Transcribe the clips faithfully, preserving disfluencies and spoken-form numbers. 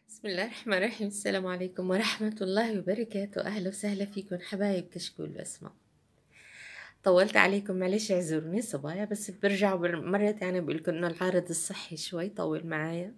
بسم الله الرحمن الرحيم. السلام عليكم ورحمة الله وبركاته. أهلا وسهلا فيكم حبايب كشكول بسمة. طولت عليكم معلش اعذروني صبايا، بس برجع مرة تانية بقولكم إنه العارض الصحي شوي طول معايا.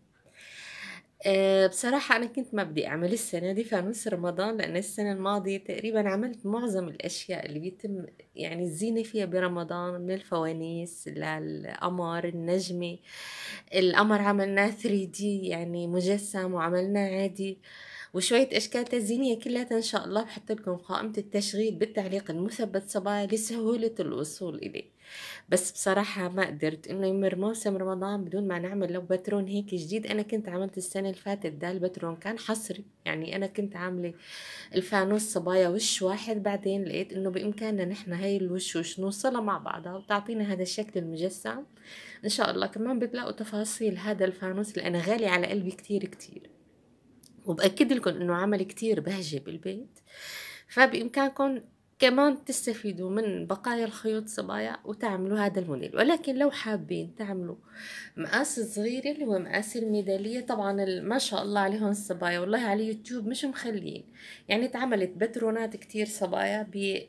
أه بصراحة أنا كنت ما بدي أعمل السنة دي فانوس رمضان، لأن السنة الماضية تقريبا عملت معظم الأشياء اللي بيتم يعني الزينة فيها برمضان، من الفوانيس للقمر النجمي. القمر عملناه ثري دي يعني مجسم، وعملناه عادي، وشوية أشكال تزيينية كلها إن شاء الله بحط لكم قائمة التشغيل بالتعليق المثبت صبايا لسهولة الوصول إليه. بس بصراحة ما قدرت إنه يمر موسم رمضان بدون ما نعمل لو باترون هيك جديد. أنا كنت عملت السنة اللي فاتت ده الباترون كان حصري، يعني أنا كنت عاملة الفانوس صبايا وش واحد، بعدين لقيت إنه بإمكاننا نحن هاي الوشوش نوصلها مع بعضها وتعطينا هذا الشكل المجسم. إن شاء الله كمان بتلاقوا تفاصيل هذا الفانوس اللي أنا غالي على قلبي كتير كتير، وبأكد لكم إنه عمل كتير بهجة بالبيت. فبإمكانكم كمان تستفيدوا من بقايا الخيوط صبايا وتعملوا هذا الموديل. ولكن لو حابين تعملوا مقاس صغير اللي هو مقاس الميدالية، طبعا ما شاء الله عليهم الصبايا، والله على يوتيوب مش مخلين، يعني اتعملت باترونات كتير صبايا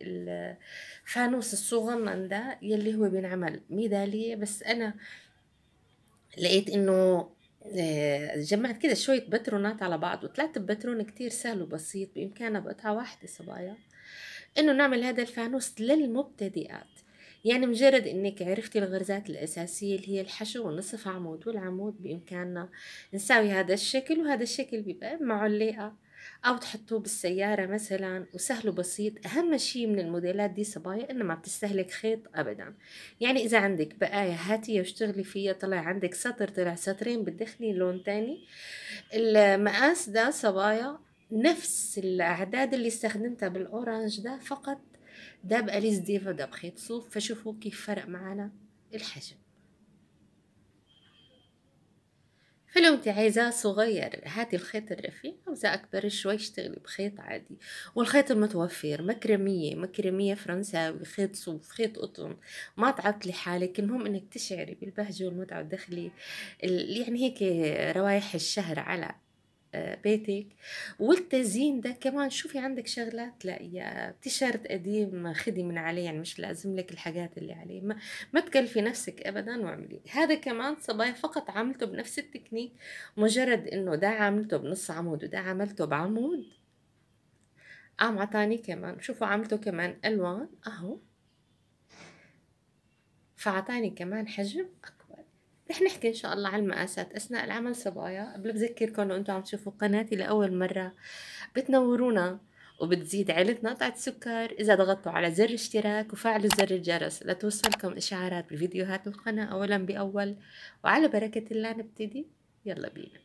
بالفانوس الصغنن ده يلي هو بينعمل ميدالية. بس أنا لقيت إنه آه، جمعت كده شوية باترونات على بعض وطلعت بباترون كتير سهل وبسيط بإمكاننا بقطعة واحدة صبايا إنه نعمل هذا الفانوس للمبتدئات. يعني مجرد إنك عرفتي الغرزات الأساسية اللي هي الحشو والنصف عمود والعمود، بإمكاننا نساوي هذا الشكل، وهذا الشكل بيبقى إما علقة أو تحطوه بالسيارة مثلا، وسهل وبسيط. أهم شيء من الموديلات دي صبايا إنه ما بتستهلك خيط أبدا. يعني إذا عندك بقايا هاتية واشتغلي فيها، طلع عندك سطر طلع سطرين بتدخلي لون تاني. المقاس ده صبايا نفس الأعداد اللي استخدمتها بالأورانج ده، فقط ده بأليس ديفا ده بخيط صوف. فشوفوا كيف فرق معنا الحجم. فلو انت عايزاه صغير هاتي الخيط الرفيع، عاوزاه أكبر شوي اشتغلي بخيط عادي. والخيط المتوفر مكرمية مكرمية فرنساوي، خيط صوف، خيط قطن، ما تعطلي حالك. المهم انك تشعري بالبهجة والمتعة وتدخلي يعني هيك روايح الشهر على بيتك. والتزيين ده كمان شوفي عندك شغلات تلاقيها تيشيرت قديم خدي من عليه، يعني مش لازم لك الحاجات اللي عليه. ما, ما تكلفي نفسك ابدا واعملي هذا. كمان صبايا فقط عملته بنفس التكنيك، مجرد انه ده عملته بنص عمود وده عملته بعمود، قام عطاني كمان شوفوا عملته كمان الوان اهو، فعطاني كمان حجم اكبر. رح نحكي ان شاء الله على المقاسات اثناء العمل صبايا. قبل بذكركم لو انتم عم تشوفوا قناتي لاول مره بتنورونا وبتزيد عيلتنا قطعة سكر إذا ضغطتوا على زر اشتراك وفعلوا زر الجرس لتوصلكم إشعارات بفيديوهات القناة أولا بأول. وعلى بركة الله نبتدي، يلا بينا.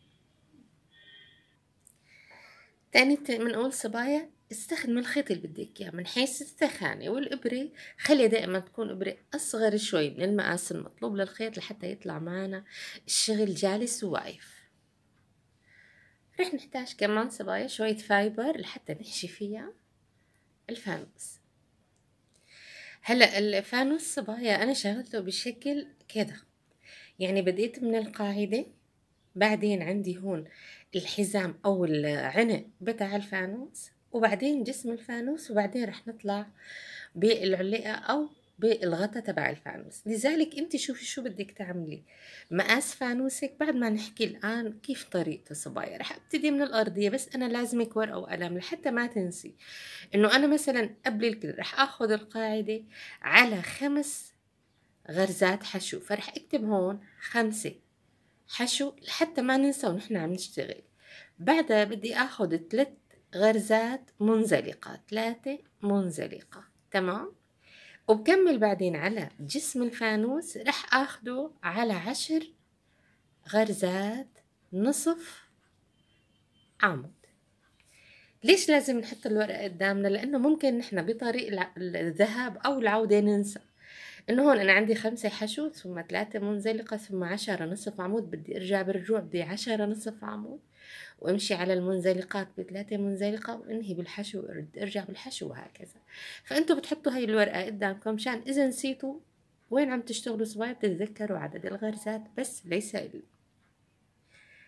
تاني بنقول صبايا استخدم الخيط اللي بدك اياه من حيث الثخانة، والإبرة خلي دائما تكون إبرة أصغر شوي من المقاس المطلوب للخيط لحتى يطلع معنا الشغل جالس وواقف. رح نحتاج كمان صبايا شوية فايبر لحتى نحشي فيها الفانوس. هلا الفانوس صبايا انا شغلته بشكل كده، يعني بديت من القاعدة، بعدين عندي هون الحزام او العنق بتاع الفانوس، وبعدين جسم الفانوس، وبعدين رح نطلع بالعلقة او بالغطا تبع الفانوس. لذلك انت شوفي شو بدك تعملي مقاس فانوسك بعد ما نحكي الان كيف طريقته صبايا. رح ابتدي من الارضية، بس انا لازمك ورقة وقلم لحتى ما تنسي انه انا مثلا قبل الكل رح اخذ القاعدة على خمس غرزات حشو، فرح اكتب هون خمسة حشو لحتى ما ننسى ونحن عم نشتغل. بعدها بدي اخذ ثلاث غرزات منزلقة، ثلاثة منزلقة، تمام. وبكمل بعدين على جسم الفانوس رح اخده على عشر غرزات نصف عمود. ليش لازم نحط الورقة قدامنا؟ لأنه ممكن نحن بطريق الذهاب أو العودة ننسى إنه هون أنا عندي خمسة حشو ثم ثلاثة منزلقة ثم عشرة نصف عمود، بدي أرجع بالرجوع بدي عشرة نصف عمود، وأمشي على المنزلقات بثلاثة منزلقة وأنهي بالحشو أرجع بالحشو وهكذا. فأنتوا بتحطوا هاي الورقة قدامكم مشان إذا نسيتوا وين عم تشتغلوا صبايا بتتذكروا عدد الغرزات، بس ليس إلا.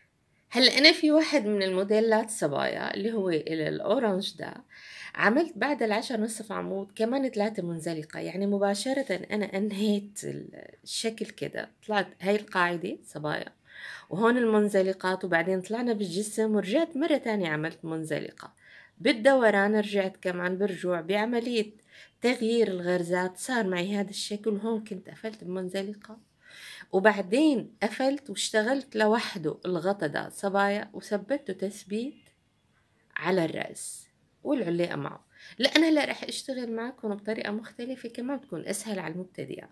هلا انا في واحد من الموديلات صبايا اللي هو الاورنج ده، عملت بعد العشر نصف عمود كمان ثلاثة منزلقة، يعني مباشرة انا انهيت الشكل كده. طلعت هاي القاعدة صبايا وهون المنزلقات، وبعدين طلعنا بالجسم ورجعت مرة تانية عملت منزلقة بالدوران، رجعت كمان برجوع بعملية تغيير الغرزات صار معي هذا الشكل. وهون كنت قفلت بمنزلقة وبعدين قفلت واشتغلت لوحده الغطا ده صبايا وثبته تثبيت على الرأس والعليقة معه. لا أنا هلا رح أشتغل معكم بطريقة مختلفة كمان تكون أسهل على المبتدئات.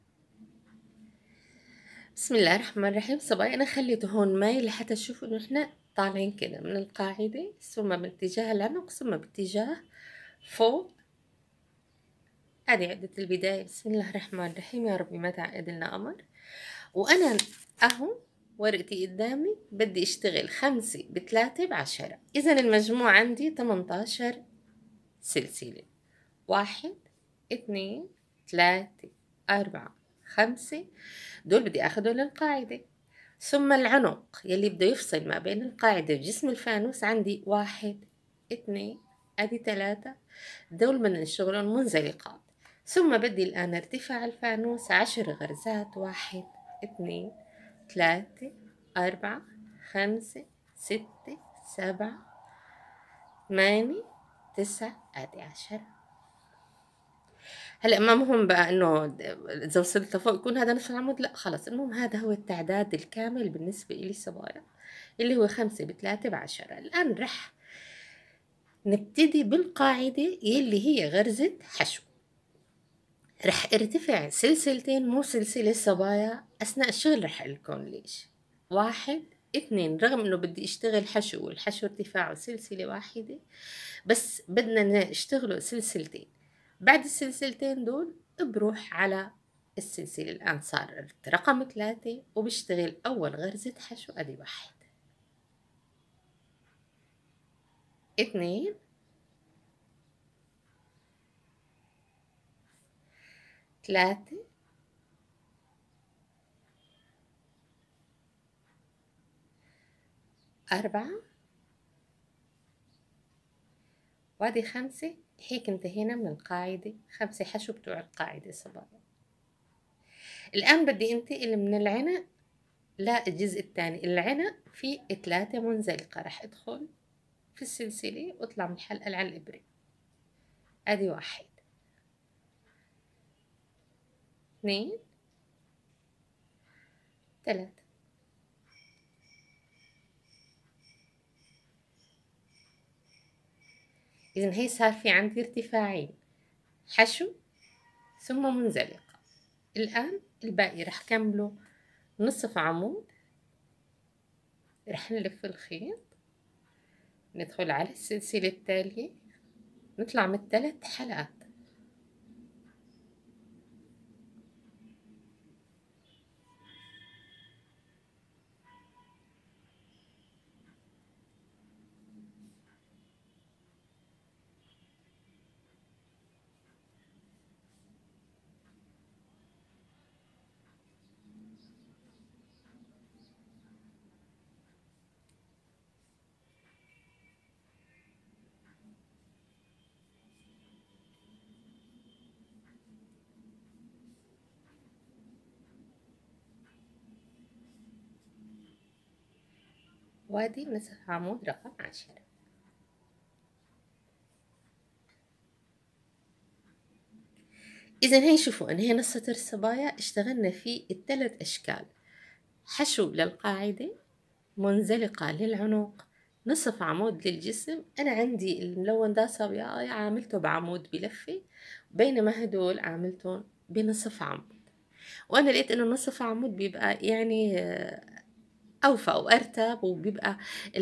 بسم الله الرحمن الرحيم صبايا، أنا خليته هون مايل لحتى تشوفوا إنه إحنا طالعين كده من القاعدة، ثم باتجاه العنق، ثم باتجاه فوق. هذه عدة البداية. بسم الله الرحمن الرحيم، يا ربي ما تعقد لنا أمر. وأنا أهو ورقتي قدامي بدي اشتغل خمسة بثلاثة بعشرة، إذا المجموع عندي تمنتاشر سلسلة. واحد اثنين ثلاثة أربعة خمسة، دول بدي أخذهم للقاعدة. ثم العنق يلي بده يفصل ما بين القاعدة وجسم الفانوس عندي واحد اثنين أدي ثلاثة، دول بدنا نشتغلهم منزلقات. ثم بدي الآن ارتفاع الفانوس عشر غرزات، واحد اثنين ثلاثة أربعة خمسة ستة سبعة ثمانية تسعة أدي عشرة. هلا ما مهم بقى انه اذا وصلت لفوق يكون هذا نصف العمود، لا خلص، المهم هذا هو التعداد الكامل بالنسبة لي صبايا اللي هو خمسة بثلاثة بعشرة. الآن رح نبتدي بالقاعدة يلي هي غرزة حشو. رح ارتفع سلسلتين مو سلسلة صبايا أثناء الشغل، رح أقولكم ليش. واحد اثنين، رغم انه بدي اشتغل حشو والحشو ارتفاعه سلسلة واحدة، بس بدنا نشتغله سلسلتين. بعد السلسلتين دول بروح على السلسلة. الآن صار رقم ثلاثة وبشتغل أول غرزة حشو، أدي واحد اثنين ثلاثة أربعة وادي خمسة. هيك انتهينا من القاعدة، خمسة حشو بتوع القاعدة صبايا. الآن بدي انتقل من العنق للجزء الثاني. العنق في ثلاثة منزلقة، رح ادخل في السلسلة واطلع من الحلقة على الإبرة، ادي واحد اثنين ثلاثة. إذن هي صار في عندي ارتفاعين، حشو ثم منزلقة. الآن الباقي رح كمله نصف عمود، رح نلف الخيط، ندخل على السلسلة التالية، نطلع من الثلاث حلقات. وادي نصف عمود رقم عشرة. إذا هي شوفوا إن هي نص الصبايا اشتغلنا في الثلاث أشكال: حشو للقاعدة، منزلقة للعنق، نصف عمود للجسم. أنا عندي الملون ده صبايا عاملته بعمود بلفة، بينما هدول عاملتهم بنصف عمود. وأنا لقيت إنه نصف عمود بيبقى يعني أوفى وأرتب، وبيبقى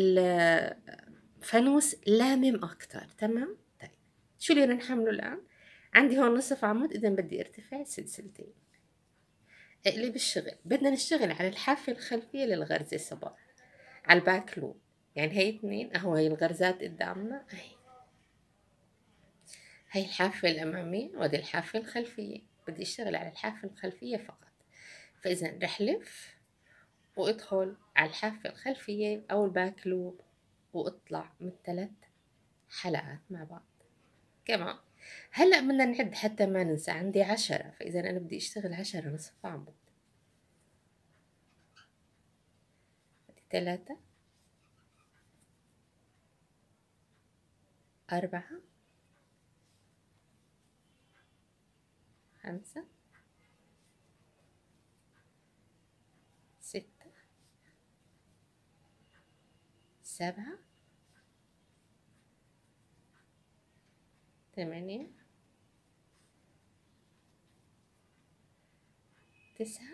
الفانوس لامم أكتر. تمام. طيب شو اللي نحمله الآن؟ عندي هون نصف عمود، إذا بدي ارتفع سلسلتين. اقلب الشغل، بدنا نشتغل على الحافة الخلفية للغرزة صباح، على الباك لوب. يعني هي اثنين اهو، هي الغرزات قدامنا، هي هي الحافة الأمامية وهذه الحافة الخلفية. بدي اشتغل على الحافة الخلفية فقط. فإذا رح لف وادخل على الحافة الخلفية أو الباك لوب، واطلع من ثلاث حلقات مع بعض. كمان هلأ بدنا نعد حتى ما ننسى، عندي عشرة، فإذا أنا بدي أشتغل عشرة نصف عمود. ثلاثة، أربعة، خمسة، ستة، سبعة، ثمانية، تسعة،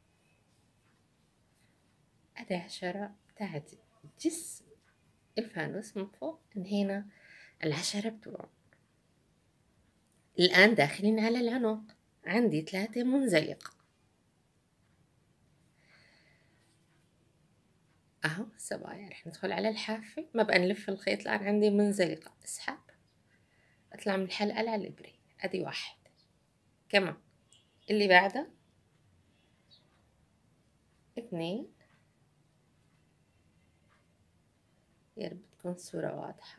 أدي عشرة بتاعت جسم الفانوس من فوق. انهينا العشرة بتوعه. الآن داخلين على العنق، عندي ثلاثة منزلقة أهو سبايا. رح ندخل على الحافة، ما بقى نلف الخيط الآن، عندي منزلقة، اسحب، اطلع من الحلقة على الإبرة، أدي واحد. كمان اللي بعدها اثنين، يا رب تكون الصورة واضحة،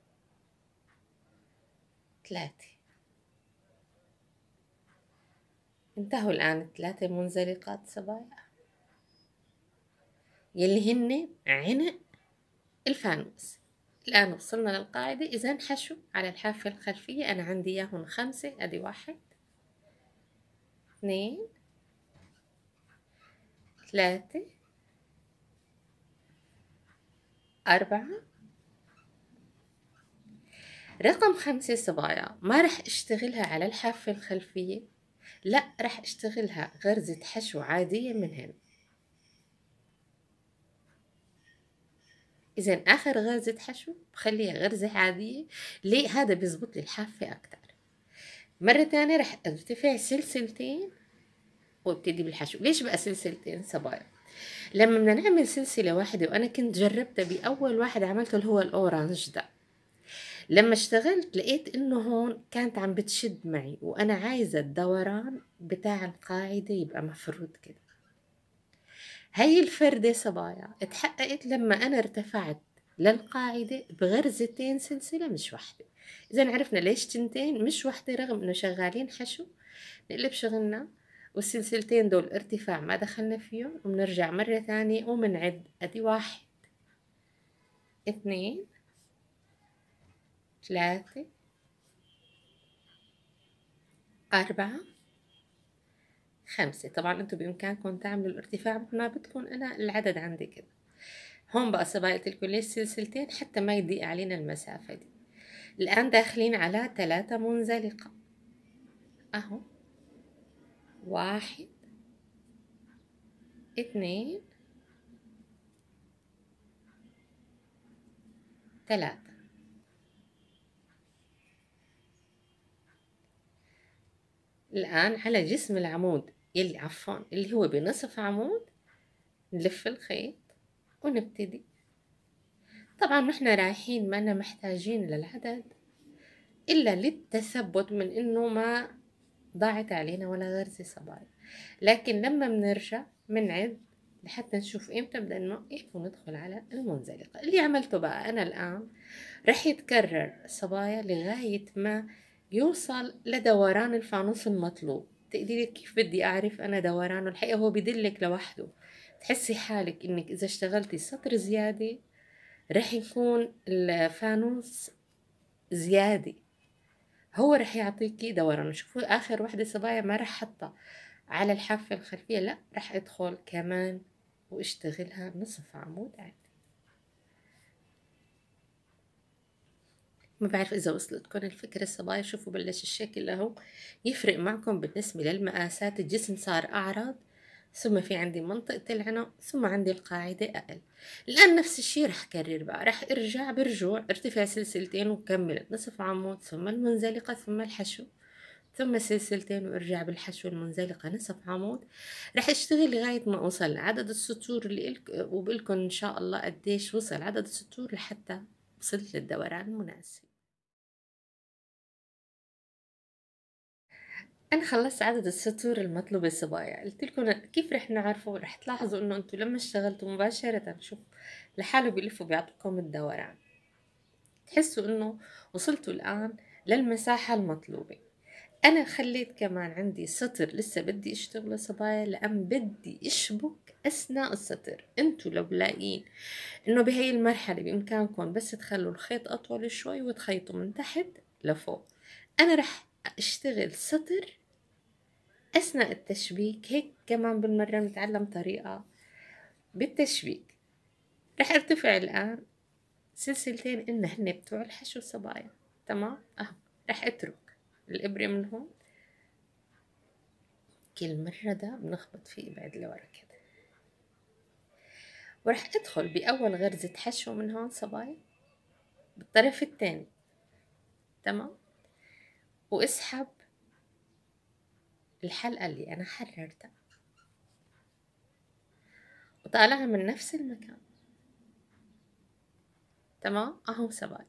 ثلاثة. انتهوا الآن الثلاثة منزلقات سبايا يلي هن عنق الفانوس. الآن وصلنا للقاعدة. إذا حشو على الحافة الخلفية أنا عندي إياهم خمسة، أدي واحد، اثنين، ثلاثة، أربعة. رقم خمسة صبايا ما رح اشتغلها على الحافة الخلفية، لا رح اشتغلها غرزة حشو عادية من هنا. إذا آخر غرزة حشو بخليها غرزة عادية. ليه؟ هذا بيزبط لي الحافة أكتر. مرة تانية رح ارتفع سلسلتين وابتدي بالحشو. ليش بقى سلسلتين صبايا؟ لما بدنا نعمل سلسلة واحدة، وأنا كنت جربتها بأول واحد عملته اللي هو الأورانج ده، لما اشتغلت لقيت إنه هون كانت عم بتشد معي، وأنا عايزة الدوران بتاع القاعدة يبقى مفرود كده. هاي الفردة صبايا اتحققت لما أنا ارتفعت للقاعدة بغرزتين سلسلة مش واحدة. إذا عرفنا ليش تنتين مش واحدة، رغم إنه شغالين حشو نقلب شغلنا، والسلسلتين دول ارتفاع ما دخلنا فيهم، وبنرجع مرة ثانية ومنعد. أدي واحد، اثنين، ثلاثة، أربعة، خمسة. طبعا انتم بإمكانكم تعملوا الارتفاع مثل ما بدكم، أنا العدد عندي كده. هون بقى صبايا لكم ليش سلسلتين؟ حتى ما يضيق علينا المسافة دي. الآن داخلين على ثلاثة منزلقة أهو، واحد، اثنين، ثلاثة. الآن على جسم العمود يلي عفوا اللي هو بنصف عمود نلف الخيط ونبتدي. طبعا نحن رايحين ما أنا محتاجين للعدد إلا للتثبت من إنه ما ضاعت علينا ولا غرزة صبايا. لكن لما بنرجع منعد لحتى نشوف إمتى بدنا نوقف وندخل على المنزلقة. اللي عملته بقى أنا الآن رح يتكرر صبايا لغاية ما يوصل لدوران الفانوس المطلوب. تقدري كيف بدي أعرف أنا دورانه؟ الحقيقة هو بدلك لوحده. تحسي حالك إنك إذا اشتغلتي سطر زيادة رح يكون الفانوس زيادة، هو رح يعطيكي دوران. شوفوا آخر وحدة صبايا ما رح حطها على الحافة الخلفية، لا رح أدخل كمان واشتغلها نصف عمود عادي. ما بعرف إذا وصلتكم الفكرة صبايا. شوفوا بلش الشكل أهو يفرق معكم بالنسبة للمقاسات. الجسم صار أعرض، ثم في عندي منطقة العنق، ثم عندي القاعدة أقل. الآن نفس الشي رح كرر بقى، رح ارجع برجوع ارتفع سلسلتين وكمل نصف عمود، ثم المنزلقة، ثم الحشو، ثم سلسلتين وارجع بالحشو المنزلقة نصف عمود. رح اشتغل لغاية ما اوصل لعدد السطور اللي إلك، وبقلكن ان شاء الله قديش وصل عدد السطور لحتى وصلت للدوران المناسب. أنا خلصت عدد السطور المطلوبة صبايا، قلت لكم كيف رح نعرفه؟ رح تلاحظوا إنه أنتوا لما اشتغلتوا مباشرة شوف لحاله بيلفوا بيعطوكم الدوران، تحسوا إنه وصلتوا الآن للمساحة المطلوبة. أنا خليت كمان عندي سطر لسه بدي أشتغله صبايا، لأن بدي أشبك أثناء السطر. أنتوا لو لاقين إنه بهي المرحلة بإمكانكم بس تخلوا الخيط أطول شوي وتخيطوا من تحت لفوق، أنا رح أشتغل سطر أثناء التشبيك. هيك كمان بالمرة نتعلم طريقة بالتشبيك. رح ارتفع الآن سلسلتين إن هن بتوع الحشو صبايا، تمام؟ أهو رح أترك الإبرة من هون، كل مرة ده بنخبط فيه بعد لورا كده، ورح أدخل بأول غرزة حشو من هون صبايا بالطرف التاني، تمام؟ واسحب الحلقة اللي أنا حررتها وطالعها من نفس المكان، تمام؟ أهو صبايا.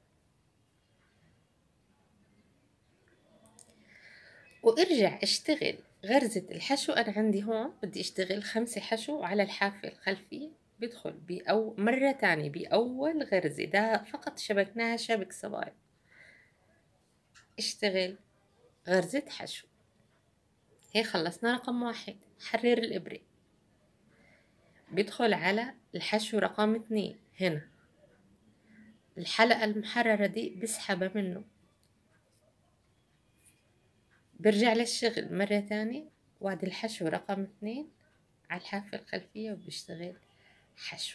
وارجع اشتغل غرزة الحشو. أنا عندي هون بدي اشتغل خمسة حشو على الحافة الخلفية، بدخل بأو مرة تانية بأول غرزة، ده فقط شبكناها شبك صبايا، اشتغل غرزة حشو. هيك خلصنا رقم واحد. حرر الإبرة، بدخل على الحشو رقم اتنين، هنا الحلقة المحررة دي بسحبها منه، برجع للشغل مرة تانية وعد الحشو رقم اتنين على الحافة الخلفية وبشتغل حشو.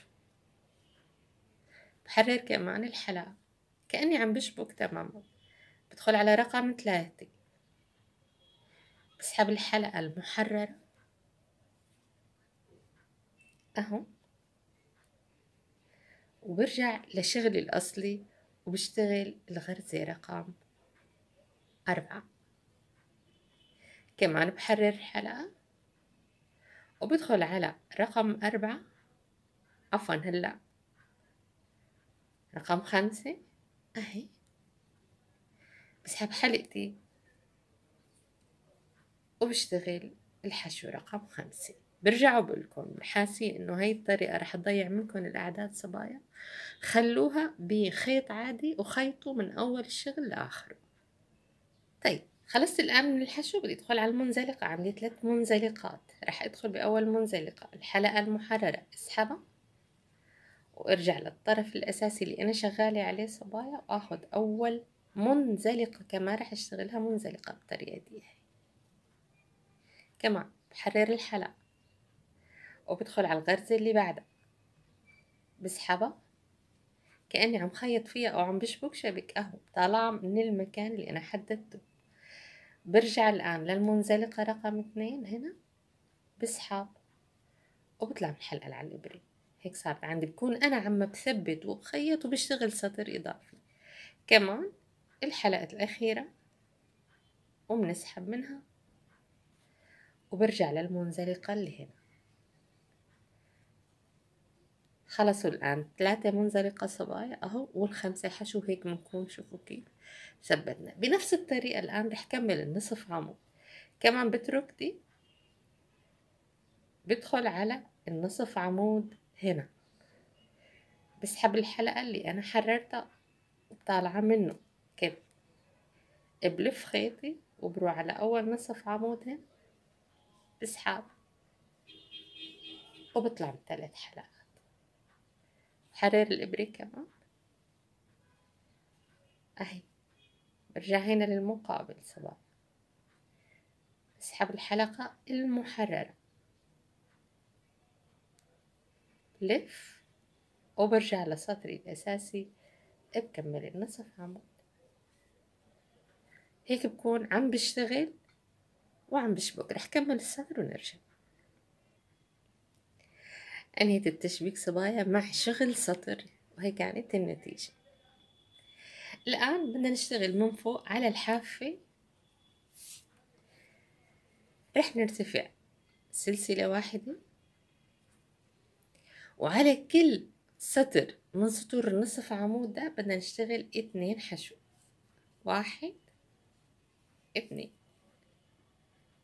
بحرر كمان الحلقة كأني عم بشبك تماما، بدخل على رقم ثلاثة، بسحب الحلقة المحررة أهو، وبرجع لشغلي الأصلي وبشتغل الغرزة رقم أربعة. كمان بحرر الحلقة وبدخل على رقم أربعة، عفوا هلأ رقم خمسة أهي، بسحب حلقتي وبشتغل الحشو رقم خمسة. برجع وبقولكم حاسين إنه هاي الطريقة رح تضيع منكم الأعداد صبايا، خلوها بخيط عادي وخيطوا من أول الشغل لآخره. طيب خلصت الآن من الحشو، بدي أدخل على المنزلقة. عندي ثلاث منزلقات، رح أدخل بأول منزلقة الحلقة المحررة، اسحبها وارجع للطرف الأساسي اللي أنا شغالة عليه صبايا، وآخد أول منزلقة كمان رح أشتغلها منزلقة بالطريقة دي. كمان بحرر الحلقة وبدخل على الغرزة اللي بعدها، بسحبها كأني عم خيط فيها أو عم بشبك شبك، أهو طالعة من المكان اللي أنا حددته. برجع الآن للمنزلقة رقم اثنين، هنا بسحب وبطلع من الحلقة اللي على الإبرة. هيك صارت عندي، بكون أنا عم بثبت وبخيط وبشتغل سطر إضافي. كمان الحلقة الأخيرة وبنسحب منها وبرجع للمنزلقة اللي هنا. خلصوا الآن ثلاثة منزلقة صبايا أهو، والخمسة حشو. هيك بنكون شوفوا كيف ثبتنا. بنفس الطريقة الآن رح كمل النصف عمود، كمان بترك دي، بدخل على النصف عمود هنا، بسحب الحلقة اللي أنا حررتها وطالعة منه كده، بلف خيطي وبروح على أول نصف عمود هنا، بسحب وبطلع من ثلاث حلقات. حرر الإبرة كمان أهي، برجع هنا للمقابل صباح، بسحب الحلقة المحررة، لف وبرجع لسطري الأساسي، بكمل النصف عمود. هيك بكون عم بشتغل وعم بشبك. رح كمل السطر ونرجع. أنهيت التشبيك صبايا مع شغل سطر، وهي كانت النتيجة. الآن بدنا نشتغل من فوق على الحافة، رح نرتفع سلسلة واحدة، وعلى كل سطر من سطور النصف عمود ده بدنا نشتغل اتنين حشو، واحد اتنين.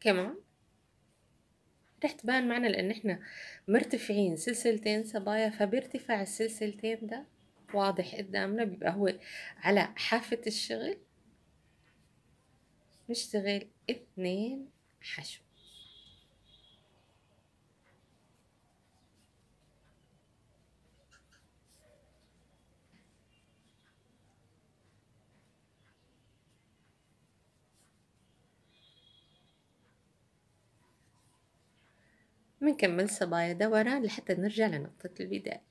كمان رح تبان معنا لأن احنا مرتفعين سلسلتين صبايا، فبارتفاع السلسلتين ده واضح قدامنا، بيبقى هو على حافة الشغل. نشتغل اتنين حشو. بنكمل صبايا دوران لحتى نرجع لنقطة البداية.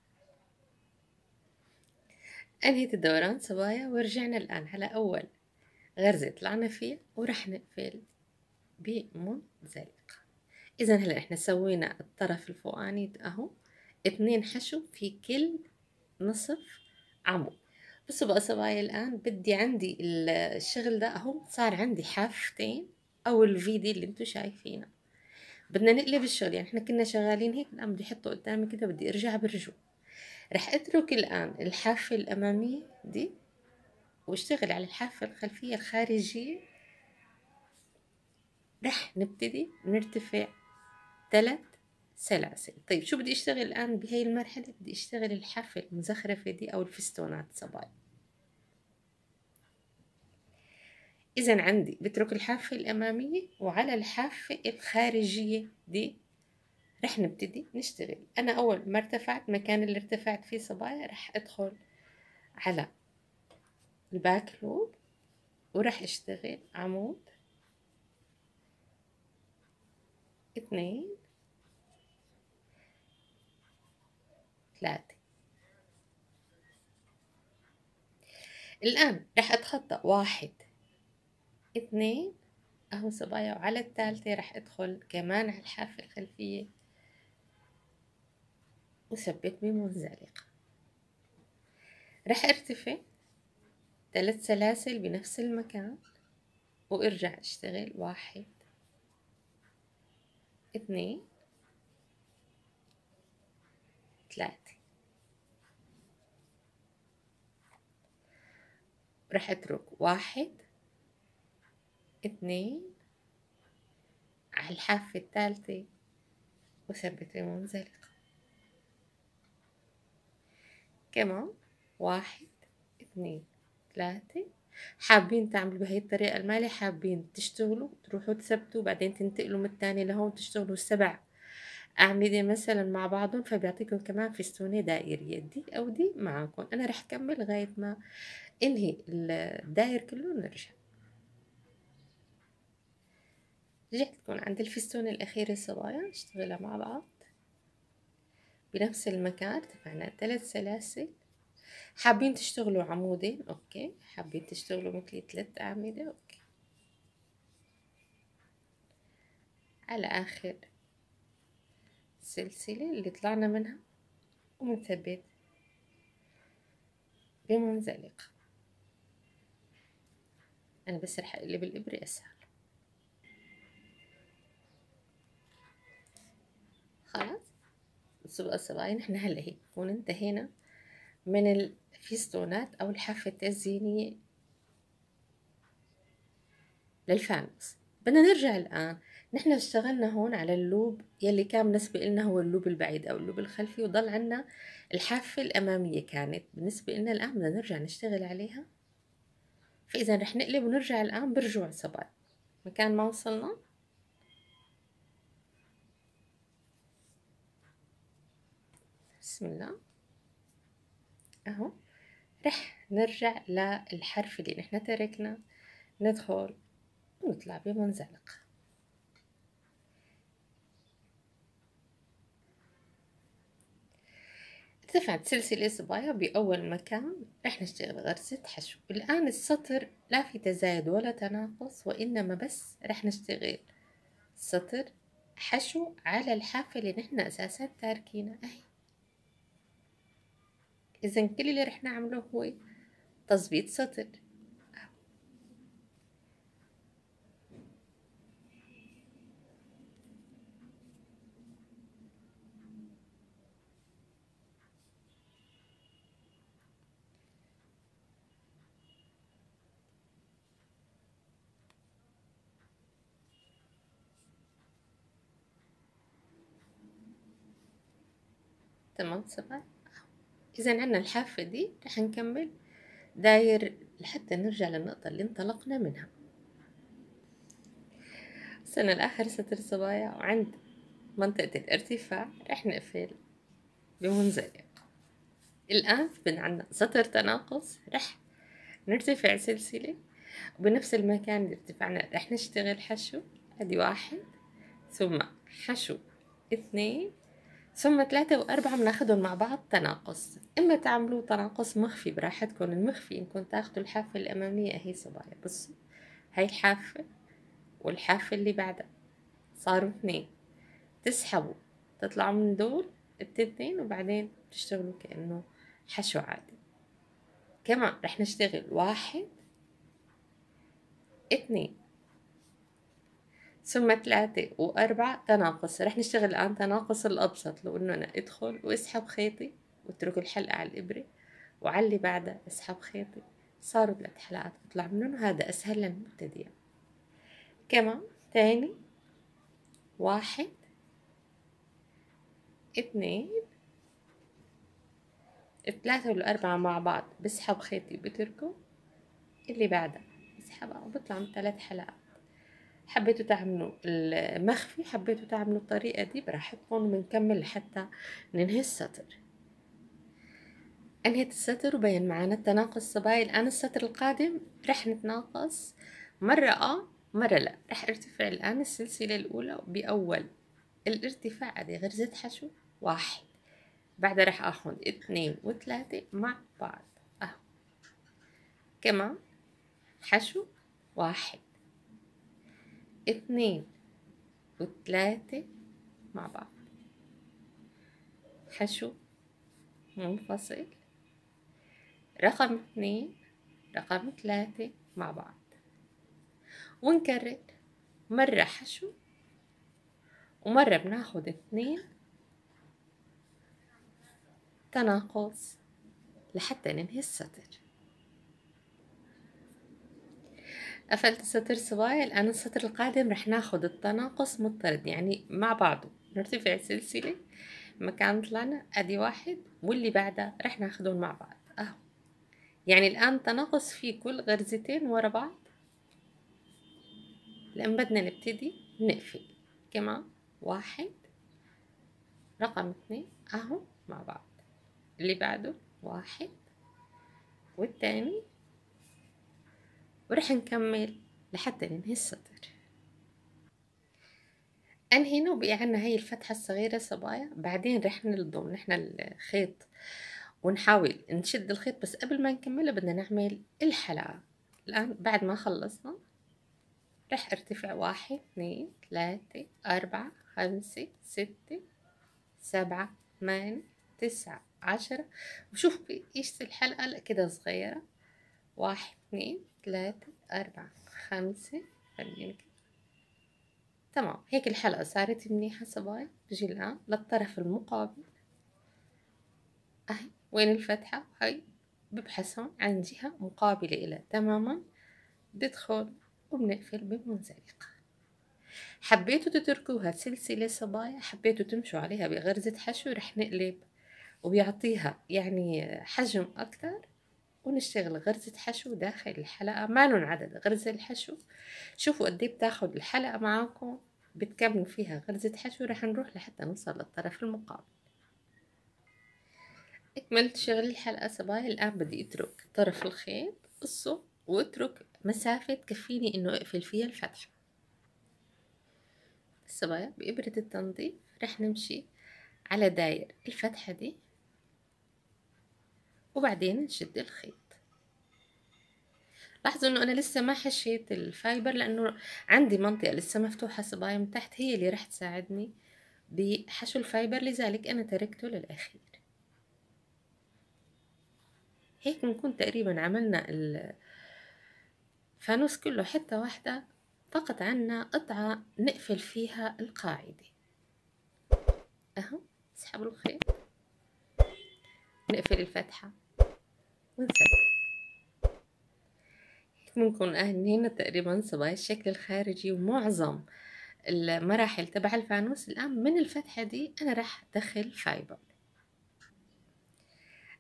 أنهيت الدوران صبايا ورجعنا الآن على أول غرزة طلعنا فيها، ورح نقفل بمنزلقة. إذا هلا إحنا سوينا الطرف الفوقاني أهو اتنين حشو في كل نصف عمود. بصوا بقى صبايا الآن بدي عندي الشغل ده أهو صار عندي حافتين أو الفي دي اللي انتو شايفينه. بدنا نقلب الشغل، يعني احنا كنا شغالين هيك، الآن بدي أحطه قدامي كده، بدي أرجع برجوع. رح أترك الآن الحافة الأمامية دي واشتغل على الحافة الخلفية الخارجية. رح نبتدي نرتفع ثلاث سلاسل. طيب شو بدي اشتغل الآن بهي المرحلة؟ بدي اشتغل الحافة المزخرفة دي أو الفستونات صبايا. إذا عندي بترك الحافة الأمامية، وعلى الحافة الخارجية دي رح نبتدي نشتغل. أنا أول ما ارتفعت مكان اللي ارتفعت فيه صبايا رح أدخل على الباك لوب ورح اشتغل عمود اثنين ثلاثة. الآن رح أتخطى واحد اثنين أهو صبايا، وعلى الثالثة رح أدخل كمان على الحافة الخلفية وثبت بمنزلقة. رح ارتفع ثلاث سلاسل بنفس المكان وارجع اشتغل واحد اثنين ثلاثة. رح اترك واحد اثنين على الحافة الثالثة وثبت بمنزلقة. كمان واحد اثنين ثلاثة. حابين تعملوا بهي الطريقة المالي، حابين تشتغلوا تروحوا تثبتوا بعدين تنتقلوا من الثاني لهون تشتغلوا السبع أعمدة مثلا مع بعضهم، فبيعطيكم كمان فستونة دائرية دي أو دي معاكم. أنا رح كمل لغاية ما انهي الداير كله نرجع. رجعت لكم عند الفستونة الأخيرة صبايا، نشتغلها مع بعض بنفس المكان. ارتفعنا ثلاث سلاسل. حابين تشتغلوا عمودين اوكي، حابين تشتغلوا مثلي ثلاث أعمدة اوكي. على آخر سلسلة اللي طلعنا منها ومنثبت بمنزلقة. أنا بس رح أقلب الإبرة أسهل. خلاص بصوا بقى صبايا، نحن هلا هيك نكون انتهينا من الفستونات أو الحافة الزينية للفانوس. بدنا نرجع الآن، نحن اشتغلنا هون على اللوب يلي كان بالنسبة لنا هو اللوب البعيد أو اللوب الخلفي، وضل عنا الحافة الأمامية كانت بالنسبة لنا. الآن بدنا نرجع نشتغل عليها، فإذا رح نقلب ونرجع الآن برجوع صبايا مكان ما وصلنا. بسم الله أهو. رح نرجع للحرف اللي نحن تركنا، ندخل ونطلع بمنزلقة. ارتفعت سلسلة صبايا بأول مكان، رح نشتغل غرزة حشو. الآن السطر لا في تزايد ولا تناقص، وإنما بس رح نشتغل سطر حشو على الحافة اللي نحن أساسا تاركينها أهي. إذا كل اللي رح نعمله هو تظبيط سطر. تمام صبايا. إذا عنا الحافة دي رح نكمل داير لحتى نرجع للنقطة اللي انطلقنا منها. وصلنا لآخر سطر صبايا، وعند منطقة الارتفاع رح نقفل بمنزلق. الآن بدنا عنا سطر تناقص، رح نرتفع سلسلة وبنفس المكان اللي ارتفعنا رح نشتغل حشو. ادي واحد، ثم حشو اثنين، ثم ثلاثة وأربعة بناخدهم مع بعض تناقص. إما تعملوا تناقص مخفي براحتكم، المخفي إنكم تاخدوا الحافة الأمامية أهي صبايا. بصوا هاي الحافة والحافة اللي بعدها صاروا اثنين، تسحبوا تطلعوا من دول التنتين وبعدين تشتغلوا كأنه حشو عادي. كمان رح نشتغل واحد اثنين ثم ثلاثة وأربعة تناقص. رح نشتغل الآن تناقص الأبسط، لو إنه أنا أدخل وأسحب خيطي واترك الحلقة على الإبرة، وعلى اللي بعدها أسحب خيطي، صاروا ثلاث حلقات بطلع منهم. هذا أسهل للمبتدئين. كمان تاني، واحد اثنين الثلاثة والأربعة مع بعض بسحب خيطي بتركه، اللي بعدها بسحبها وبطلع من ثلاث حلقات. حبيتوا تعملوا المخفي، حبيتوا تعملوا الطريقة دي براحتكم، وبنكمل لحتى ننهي السطر. انهيت السطر وبين معانا التناقص صبايا. الآن السطر القادم رح نتناقص مرة اه مرة لا. رح ارتفع الآن السلسلة الأولى بأول الارتفاع، ادي غرزة حشو واحد، بعدها رح اخد اثنين وثلاثة مع بعض اهو. كمان حشو واحد اثنين وثلاثة مع بعض، حشو منفصل رقم اثنين رقم ثلاثة مع بعض، ونكرر مرة حشو ومرة بناخد اثنين تناقص لحتى ننهي السطر. قفلت السطر صبايا. الآن السطر القادم رح ناخد التناقص مضطرد، يعني مع بعضه نرتفع سلسلة مكان طلعنا، ادي واحد واللي بعدها رح ناخدهم مع بعض اهو. يعني الآن تناقص في كل غرزتين ورا بعض، لأن بدنا نبتدي نقفل. كمان واحد رقم اثنين اهو مع بعض، اللي بعده واحد والتاني، ورح نكمل لحتى ننهي السطر. انهينا وبقي عنا هاي الفتحة الصغيرة صبايا. بعدين رح نلضم نحن الخيط ونحاول نشد الخيط، بس قبل ما نكمله بدنا نعمل الحلقة. الآن بعد ما خلصنا رح ارتفع واحد اثنين ثلاثة أربعة خمسة ستة سبعة ثمانية تسعة عشرة، وشوف قيس الحلقة لا كده صغيرة، واحد اثنين ثلاثة أربعة خمسة، خلينا كده تمام. هيك الحلقة صارت منيحة صبايا. بجي الآن للطرف المقابل اهي، وين الفتحة هاي ببحثهم عن جهة مقابلة إلى تماما، بدخل وبنقفل بمنزلقة. حبيتوا تتركوها سلسلة صبايا، حبيتوا تمشوا عليها بغرزة حشو، رح نقلب وبيعطيها يعني حجم أكتر، ونشتغل غرزة حشو داخل الحلقة. ما لهم عدد غرزة الحشو، شوفوا قد ايه بتاخد الحلقة معاكم، بتكملوا فيها غرزة حشو. رح نروح لحتى نوصل للطرف المقابل. اكملت شغل الحلقة صبايا. الآن بدي اترك طرف الخيط قصه واترك مسافة تكفيني انه اقفل فيها الفتحة. الصبايا بإبرة التنظيف رح نمشي على داير الفتحة دي، وبعدين نشد الخيط. لاحظوا انه انا لسه ما حشيت الفايبر، لانه عندي منطقة لسه مفتوحة صبايا من تحت، هي اللي رح تساعدني بحشو الفايبر، لذلك انا تركته للاخير. هيك بنكون تقريبا عملنا الفانوس كله حتة واحدة، فقط عنا قطعة نقفل فيها القاعدة اهو. نسحب الخيط، نقفل الفتحة ونثبت. ممكن هنا تقريبا صبايا الشكل الخارجي ومعظم المراحل تبع الفانوس. الآن من الفتحة دي أنا راح أدخل فايبر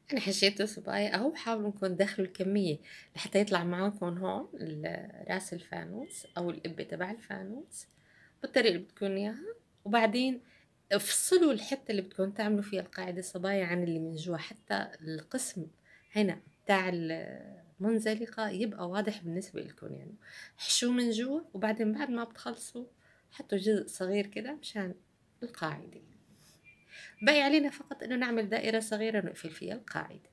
أنا حشيته صبايا أهو، حاولوا إنكم تدخلوا الكمية لحتى يطلع معاكم هون ال- راس الفانوس أو القبة تبع الفانوس بالطريقة اللي بدكم إياها. وبعدين افصلوا الحتة اللي بدكم تعملوا فيها القاعدة صبايا عن اللي من جوا، حتى القسم هنا بتاع المنزلقة يبقى واضح بالنسبة لكم. يعني حشوه من جوا، وبعدين بعد ما بتخلصوا حطوا جزء صغير كده مشان القاعدة. باقي علينا فقط إنه نعمل دائرة صغيرة نقفل فيها القاعدة.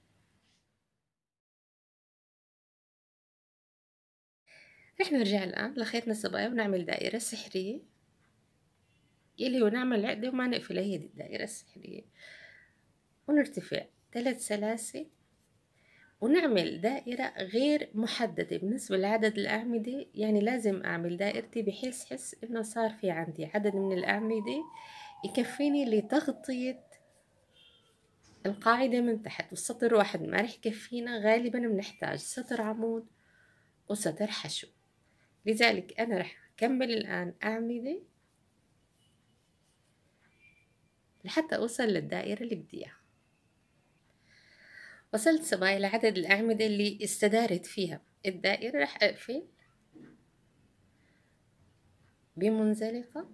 رح نرجع الآن لخيطنا الصبايا ونعمل دائرة سحرية، يلي هو نعمل عقدة وما نقفلها، هي دي الدائرة السحرية. ونرتفع ثلاث سلاسل ونعمل دائرة غير محددة بالنسبة لعدد الأعمدة. يعني لازم أعمل دائرتي بحيث حس إنه صار في عندي عدد من الأعمدة يكفيني لتغطية القاعدة من تحت. والسطر واحد ما رح يكفينا، غالبا بنحتاج سطر عمود وسطر حشو. لذلك أنا رح أكمل الآن أعمدة لحتى أوصل للدائرة اللي بدي إياها. وصلت صبايا لعدد الأعمدة اللي استدارت فيها الدائرة. رح أقفل بمنزلقة،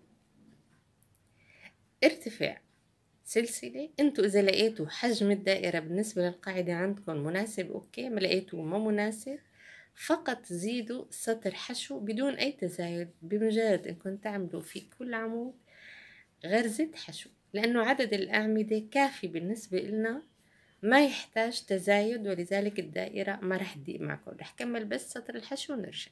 ارتفاع سلسلة. انتوا إذا لقيتوا حجم الدائرة بالنسبة للقاعدة عندكم مناسب أوكي، ما لقيتوا ما مناسب فقط زيدوا سطر حشو بدون أي تزايد، بمجرد إنكم تعملوا في كل عمود غرزة حشو، لأنه عدد الأعمدة كافي بالنسبة لنا ما يحتاج تزايد. ولذلك الدائرة ما رح تضيق معكم، رح كمل بس سطر الحشو ونرجع.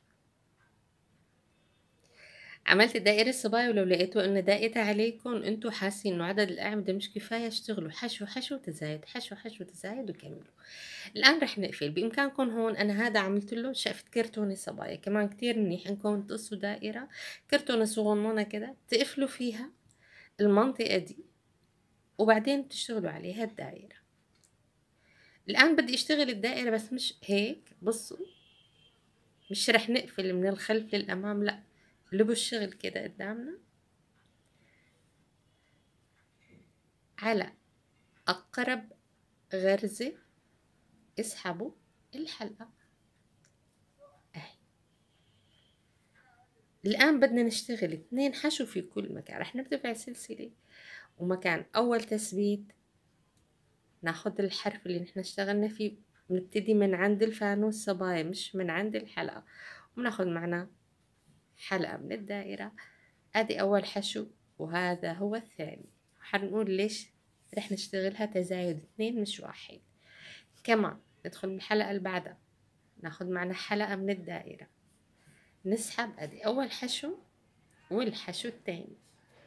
عملت الدائرة الصبايا، ولو لقيتوا ان ضاقت عليكم انتوا حاسين انه عدد الاعمدة مش كفاية، اشتغلوا حشو حشو تزايد، حشو حشو تزايد، وكملوا. الان رح نقفل. بامكانكم هون، انا هذا عملت له شقفة كرتونة صبايا، كمان كتير منيح انكم تقصوا دائرة كرتونة صغنونة كده تقفلوا فيها المنطقة دي، وبعدين تشتغلوا عليها الدائرة. الآن بدي اشتغل الدائرة بس مش هيك، بصوا مش رح نقفل من الخلف للأمام، لا، لبوا الشغل كده قدامنا على أقرب غرزة اسحبوا الحلقة اهي. الآن بدنا نشتغل اتنين حشو في كل مكان. رح نرتفع سلسلة، ومكان أول تثبيت ناخد الحرف اللي نحن اشتغلنا فيه، نبتدي من عند الفانوس صبايا مش من عند الحلقة، وناخد معنا حلقة من الدائرة. ادي أول حشو وهذا هو الثاني. حنقول ليش رح نشتغلها تزايد اتنين مش واحد. كمان ندخل بالحلقة اللي بعدها، ناخد معنا حلقة من الدائرة، نسحب ادي اول حشو والحشو التاني.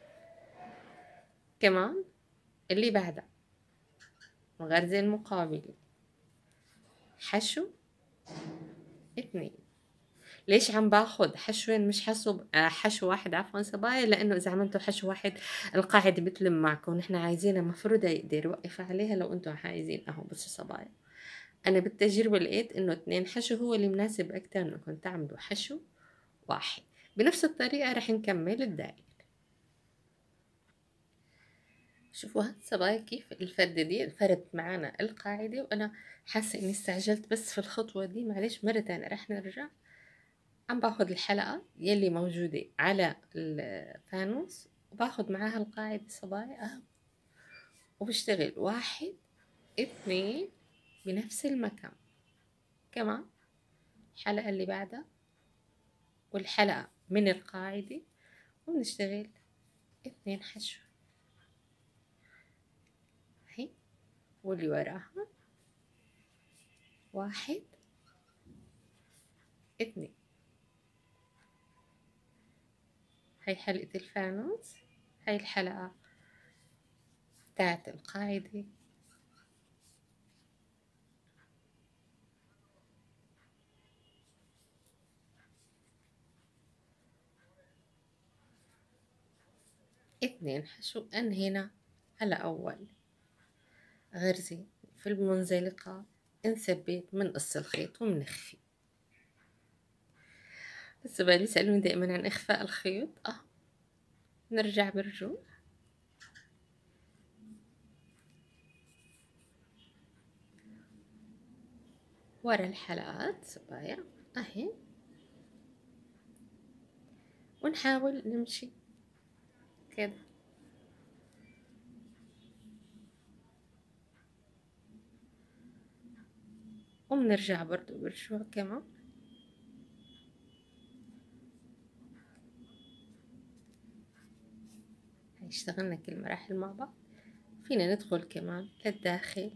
كمان اللي بعدها الغرزة المقابلة حشو اتنين. ليش عم باخد حشوين مش حشو آه حشو واحد عفوا صبايا؟ لانه اذا عملتوا حشو واحد القاعدة بتلم معكم، نحن عايزينها مفروضة يقدر يوقف عليها لو انتوا عايزين. اهو بصوا صبايا، انا بالتجربة لقيت انه اتنين حشو هو اللي مناسب اكتر انكم تعملوا حشو واحد. بنفس الطريقة رح نكمل الدائرة. شوفوا هاد صبايا كيف الفردة دي فردت معانا القاعدة، وانا حاسة اني استعجلت بس في الخطوة دي، معلش مرة تانية رح نرجع. عم باخد الحلقة يلي موجودة على الفانوس وباخد معاها القاعدة صبايا اهو، وبشتغل واحد اتنين بنفس المكان. كمان الحلقة اللي بعدها والحلقة من القاعدة، وبنشتغل اتنين حشو اهي، واللي وراها واحد اتنين. هاي حلقة الفانوس، هاي الحلقة بتاعت القاعدة. اتنين حشو. انهينا على أول غرزة في المنزلقة، نثبت من قص الخيط ومنخفي. بس بالي يسألوني دائما عن إخفاء الخيط. اه نرجع بالرجوع، ورا الحلقات صبايا اهي، ونحاول نمشي كده. وبنرجع برضو برشوة كمان. هاي اشتغلنا كل المراحل مع بعض. فينا ندخل كمان للداخل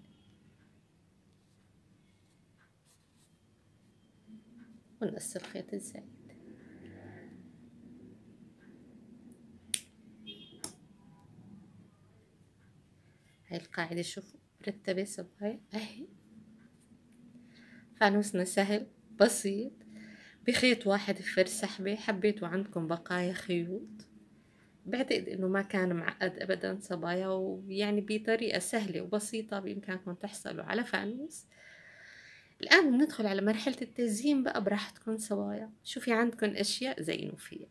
ونقص الخيط الزايد. هاي القاعدة شوفوا مرتبة صبايا اهي. فانوسنا سهل بسيط بخيط واحد فرد سحبة. حبيتوا عندكم بقايا خيوط، بعتقد انه ما كان معقد ابدا صبايا، ويعني بطريقة سهلة وبسيطة بامكانكم تحصلوا على فانوس. الان بندخل على مرحلة التزيين بقى براحتكم صبايا. شوفي عندكم اشياء زينوا فيها.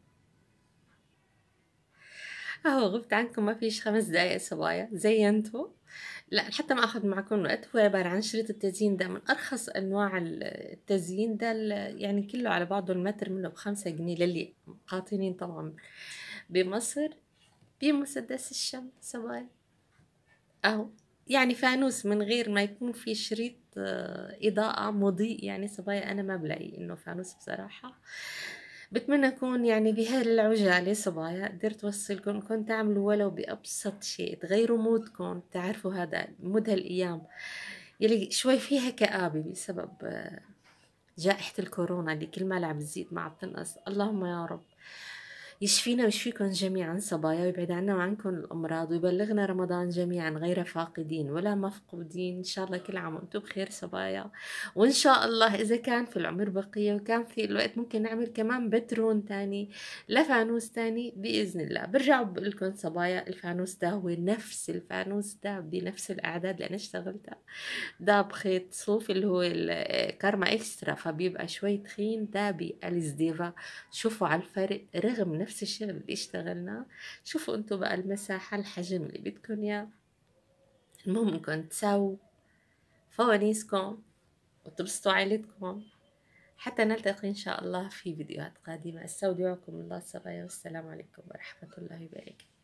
اهو غبت عنكم ما فيش خمس دقايق صبايا، زينتوا. لا حتى ما اخذ معكم وقت. هو عبارة عن شريط التزيين ده من ارخص انواع التزيين ده، يعني كله على بعضه المتر منه بخمسة جنيه للي قاطنين طبعا بمصر بمسدس الشمس صبايا. اهو يعني فانوس من غير ما يكون في شريط آه، إضاءة مضيء يعني صبايا. أنا ما بلاقي إنه فانوس بصراحة. بتمنى أكون يعني بهاي العجالة صبايا قدرت أوصلكم. كنت تعملوا ولو بأبسط شيء تغيروا مودكم. تعرفوا هذا مود هالأيام يلي شوي فيها كآبة بسبب آه، جائحة الكورونا اللي كل ما لعب تزيد ما عم تنقص. اللهم يا رب يشفينا ويشفيكم جميعا صبايا، ويبعد عنا وعنكم الأمراض، ويبلغنا رمضان جميعا غير فاقدين ولا مفقودين. إن شاء الله كل عام وأنتم بخير صبايا. وإن شاء الله إذا كان في العمر بقية وكان في الوقت ممكن نعمل كمان بترون تاني لفانوس تاني بإذن الله. برجع بقولكم صبايا الفانوس ده هو نفس الفانوس ده بنفس الأعداد اللي أنا اشتغلتها. ده بخيط صوف اللي هو الكارما اكسترا، فبيبقى شوي تخين. ده بأليس ديفا. شوفوا على الفرق رغم نفس الشغل اللي اشتغلناه. شوفوا انتوا بقى المساحة الحجم اللي بدكم اياه. المهم انكم تساووا فوانيسكم وتبسطوا عيلتكم. حتى نلتقي ان شاء الله في فيديوهات قادمة. استودعكم الله صبايا، والسلام عليكم ورحمة الله وبركاته.